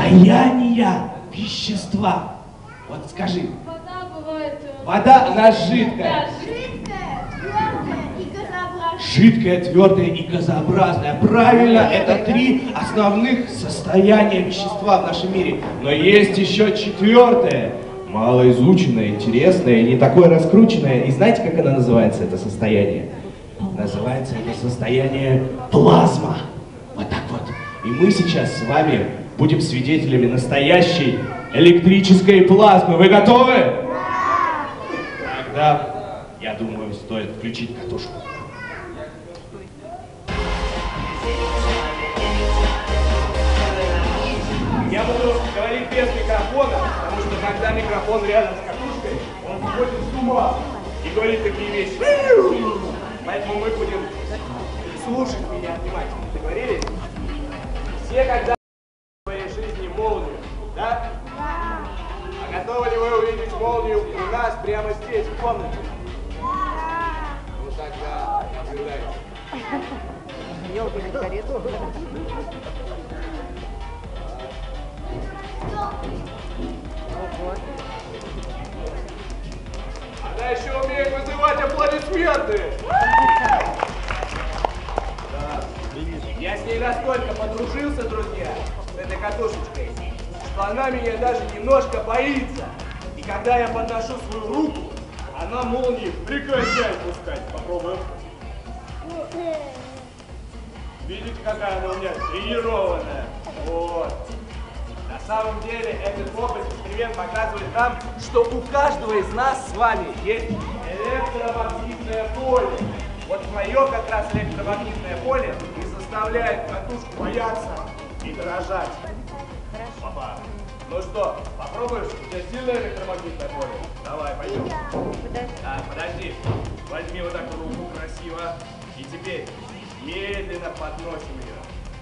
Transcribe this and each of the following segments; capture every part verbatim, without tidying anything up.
состояния вещества. Вот скажи. Вода бывает... Вода, она жидкая. Да, жидкая, твердая и газообразная. Жидкая, твердая и газообразная. Правильно, это три основных состояния вещества в нашем мире. Но есть еще четвертое. Малоизученное, интересное, не такое раскрученное. И знаете, как оно называется, это состояние? Называется это состояние плазма. Вот так вот. И мы сейчас с вами будем свидетелями настоящей электрической плазмы. Вы готовы? Да! Тогда, я думаю, стоит включить катушку. Я буду говорить без микрофона, потому что когда микрофон рядом с катушкой, он сходит с ума и говорит такие вещи. Поэтому мы будем слушать меня внимательно. Договорились? Все когда в своей жизни молнию, да? Да. А готовы ли вы увидеть молнию у нас прямо здесь, в комнате? Да. Ну тогда наблюдайте. Я уже на карету. Она еще умеет вызывать аплодисменты. Да. Я с ней настолько подружился, друзья, с этой катушечкой, что она меня даже немножко боится. И когда я подношу свою руку, она молнии прекращает пускать. Попробуем. Видите, какая она у меня тренированная? Вот. На самом деле этот опыт, эксперимент показывает нам, что у каждого из нас с вами есть электромагнитное поле. Вот мое как раз электромагнитное поле и заставляет катушку бояться и дрожать. Папа, ну что, попробуешь? У тебя сильное электромагнитное поле? Давай, пойдем. Так, подожди. Возьми вот так руку красиво. И теперь медленно подносим ее.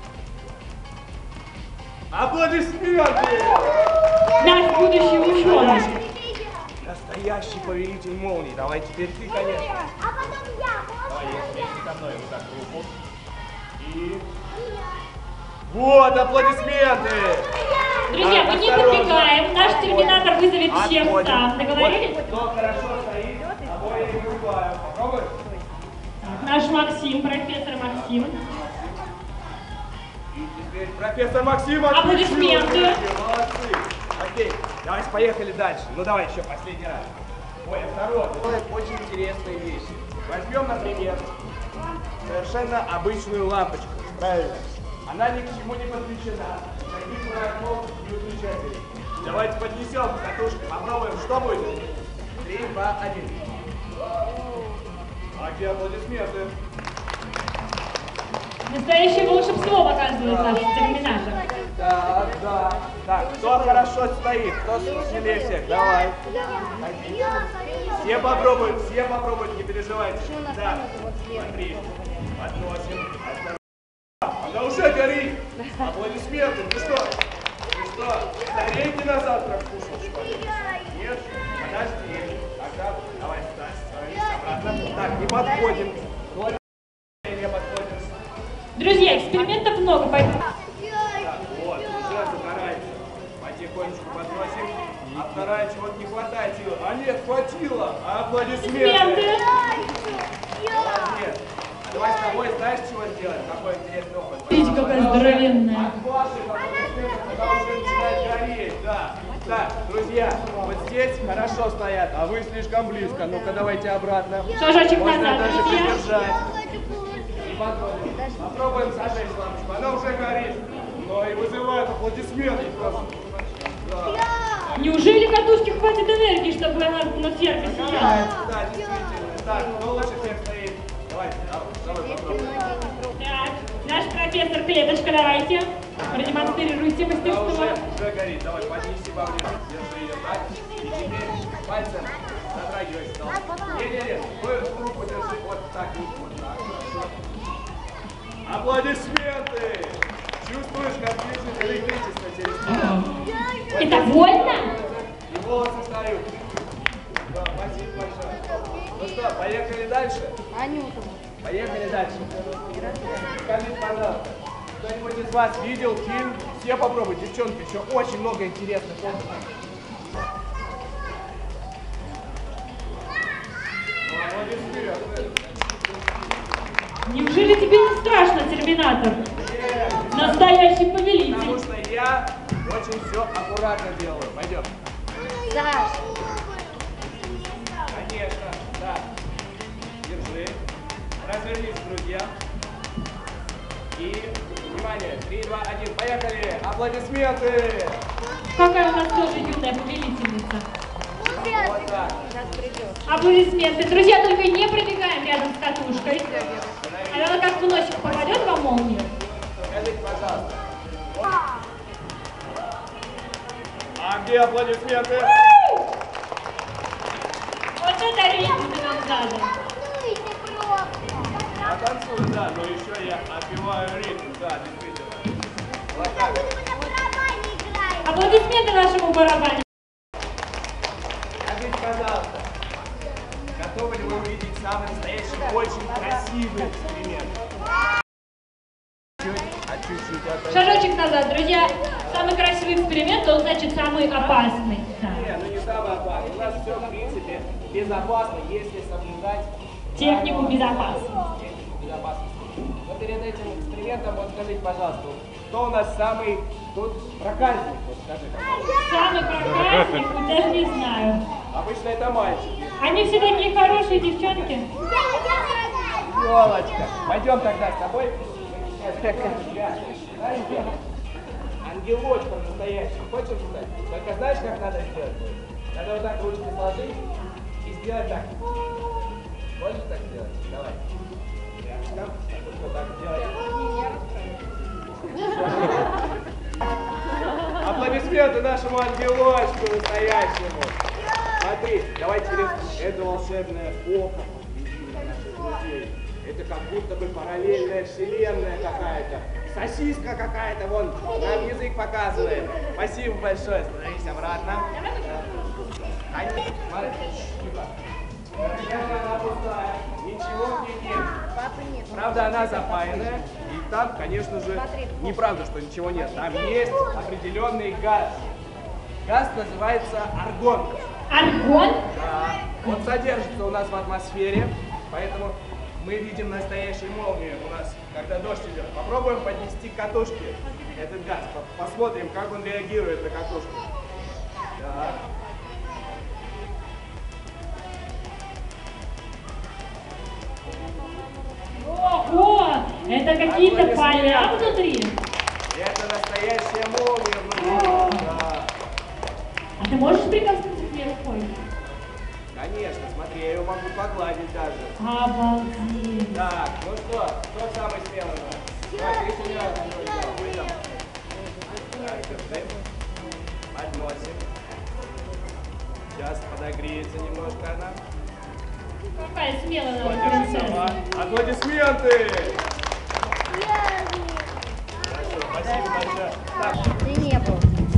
Аплодисменты! Наш будущий ученый. Настоящий повелитель молний. Давай теперь ты, конечно. А потом я. Давай, вместе со мной вот так руку. И... Вот, аплодисменты! Друзья, мы не побегаем. Наш терминатор вызовет всех Отходим. сам. Договорились? Вот, кто хорошо стоит, того я и вызываю. Попробуй. Наш Максим, профессор Максим. И теперь профессор Максим. Аплодисменты. Молодцы. Окей, давайте поехали дальше. Ну давай еще последний раз. Ой, а второй. Делает очень интересные вещи. Возьмем, например, совершенно обычную лампочку. Правильно. Она ни к чему не подключена. Никаких проводов не выключателей. Давайте поднесем катушку. Попробуем, что будет. Три, два, один. Какие аплодисменты. Настоящее волшебство показывает наш терминатор. Да, да. Так, кто хорошо стоит, кто смелее всех, давай. Все попробуют, все попробуют, не переживайте. Да, смотри, подносим. Она уже горит. Аплодисменты, ты что? Ты что, старенький на завтрак кушал, что ли? Нет? Подожди. Тогда давай, ставь, обратно. Так, не подходим. Не подходим. Друзья, экспериментов много, поэтому... Так, вот, уже загорается. Потихонечку подносим. А вторая чего-то не хватает силы. А нет, хватило. Аплодисменты. Молодец. А давай с тобой знаешь, чего сделать? Какой интересный опыт. Видите, какая здоровенная. От ваших аплодисментов она уже начинает гореть, да. Так, друзья, вот здесь хорошо стоят, а вы слишком близко. Ну-ка, давайте обратно. Шажочек Можно назад, даже друзья. придержать. И подходим. Попробуем зажечь лампочку. Она уже горит, но и вызывает аплодисменты просто. Да. Неужели катушки хватит энергии, чтобы она на сверху сияла? Да, действительно. Так, кто лучше всех стоит? Давайте, давай попробуем. Так, наш профессор Клеточка, давайте. Продемонстрируйте мастерство. Она уже, уже горит. Давай, поднеси поближе. Держи ее так. И теперь пальцем затрагивай стол. Не-не-не, вы руку держи вот так. Вот так. Аплодисменты! Чувствуешь, как движет электричество через тебя? Это больно? И волосы встают. Да, спасибо большое. Ну что, поехали дальше? Анюта. Поехали дальше. Скажите, пожалуйста, Кто-нибудь из вас видел фильм? Все попробуйте, девчонки, еще очень много интересных опытов. Неужели тебе не страшно, Терминатор? Настоящий повелитель. Потому что я очень все аккуратно делаю. Пойдем. Саш. Конечно, да. Держи. Развернись, друзья. И, внимание, три, два, один, поехали! Аплодисменты! Какая у нас тоже юная повелительница. Вот так. Сейчас придет. Аплодисменты. Друзья, только не пробегаем рядом с катушкой. Она как в носик попадет во молнию. Скажите, пожалуйста. А где аплодисменты? Вот это ритм нам надо. Я танцую, да, но еще я отбиваю ритм, да, действительно. Вот так. Аплодисменты нашему барабану. Скажите, пожалуйста, готовы ли вы увидеть самый настоящий, очень красивый эксперимент? Чуть, а чуть-чуть отойдем. Шажочек назад, друзья. Самый красивый эксперимент, он значит самый опасный. Да. Не, ну не самый опасный. У нас все, в принципе, безопасно, если соблюдать Технику правила. безопасности. Технику безопасности. Но перед этим экспериментом, вот скажите, пожалуйста, кто у нас самый тут проказник? Вот скажи, пожалуйста. Самый проказник, вот даже не знаю. Обычно это мальчики. Они все такие хорошие девчонки. Ёлочка. Пойдем тогда с тобой. Ангелочком настоящим. Хочешь стать? Только знаешь, как надо сделать? Надо вот так ручки сложить и сделать так. Хочешь так сделать? Давай. Рядышком. Вот так сделать. Аплодисменты нашему ангелочку настоящему. Смотри, давай через это волшебное око поглядим на наших друзей. Это как будто бы параллельная вселенная какая-то. Сосиска какая-то, вон, нам язык показывает. Спасибо большое. Становись обратно. Они, смотри, тихо. Она пустая. Ничего в ней нет. Папы нет. Правда, она запаянная. И там, конечно же, неправда, что ничего нет. Там есть определенный газ. Газ называется аргон. Аргон? Да. Он содержится у нас в атмосфере, поэтому мы видим настоящие молнии у нас, когда дождь идет. Попробуем поднести к катушке этот газ. Посмотрим, как он реагирует на катушку. Да. Ого! Это какие-то поля внутри? Это настоящая молния внутри. Да. А ты можешь прикоснуться к ней рукой? Конечно, смотри, я ее могу погладить даже. Обалдеть. Так, ну что, кто самый смелый? Давай, ты еще не раз не делал. Выйдем. Так, держи. Подносим. Сейчас подогреется немножко она. Какая смелая Вот, наша держи сама. принцесса. Аплодисменты! Хорошо, спасибо большое. Так, Ты не был.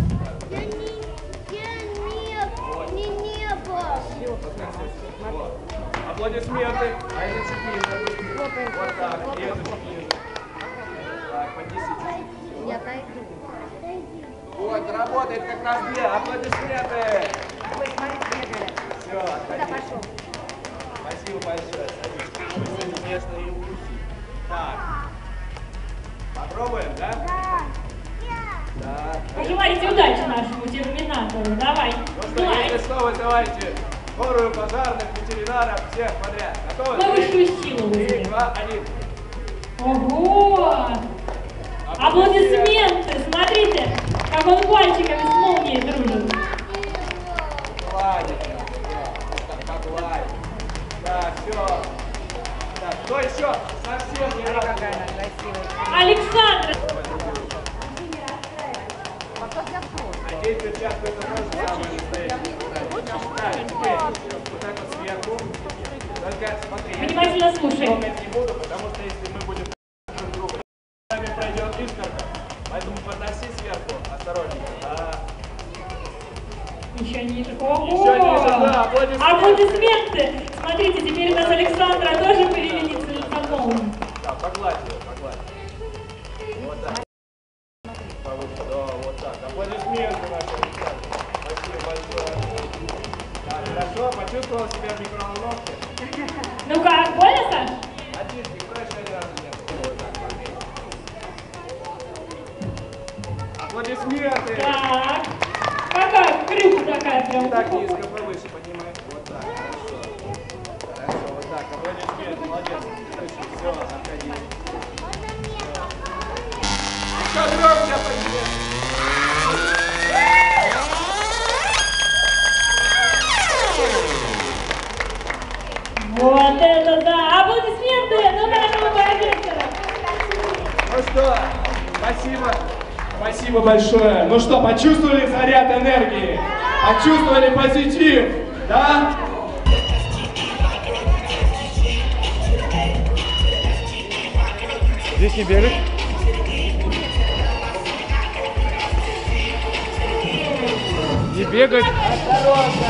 вот. Аплодисменты. А это чуть ниже. Вот так, и это чуть ниже. Так, поднеси чуть-чуть. Я отойду. Вот, работает как раз две. Аплодисменты. Ой, смотри, бегали. Все, Куда отходи. пошел? Спасибо большое. Садись. Очень смешно и укусить. Так. Попробуем, да? Да. Пожелайте удачи нашему терминатору. Давай. Ну что, если что, вызывайте скорую, пожарных, ветеринаров, всех подряд. Готовы? На высшую силу Три, вызови. два, один. Ого! Аплодисменты! Смотрите, как он пальчиками с молнией дружит. Гладить. Так, погладить. Так, все. Так, кто еще? Совсем не Какая рад. она красивая. Александр! А здесь перчатку это тоже самое настоящее. Так, теперь вот так вот сверху. Только смотри, я Внимательно слушай. трогать не буду, потому что если мы будем друг друга, с нами пройдет искорка. Поэтому подноси сверху, осторожненько. Да. Еще ниже. Ого! Еще ниже, да, аплодисменты. Аплодисменты! Смотрите, теперь у нас Александра тоже повелительница молнии. Да, погладь ее, погладь. Вот так. Да, вот так. Аплодисменты нашим ребятам. Спасибо большое. Так, хорошо, почувствовал себя в микроволновке? Ну как, больно, Саш? Один, никто еще ни разу не был. Вот так, поверь. Аплодисменты! Так. Какая крыша такая прям. Так, низко, повыше, поднимай. Вот так, хорошо. Хорошо, вот так, аплодисменты, молодец. Все, отходи. Еще громче аплодисменты. Вот это да! Аплодисменты! Ну, нашему профессору! Ну что, спасибо. Спасибо большое. Ну что, почувствовали заряд энергии? Почувствовали позитив? Да? Здесь не бегать. Не бегать. Осторожно.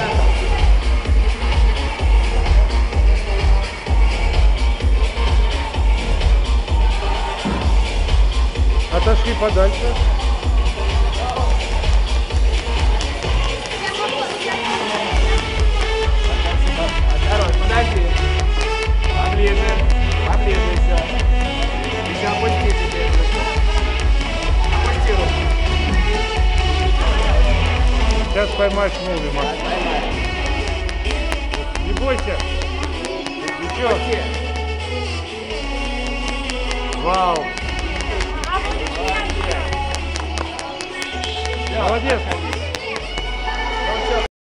Отошли подальше. Осторожно, подожди. Поближе. Поближе еще. Еще опусти теперь. Опусти руку. Сейчас поймаешь муви, Макс. Не бойся. Ничего. Вау. Молодец.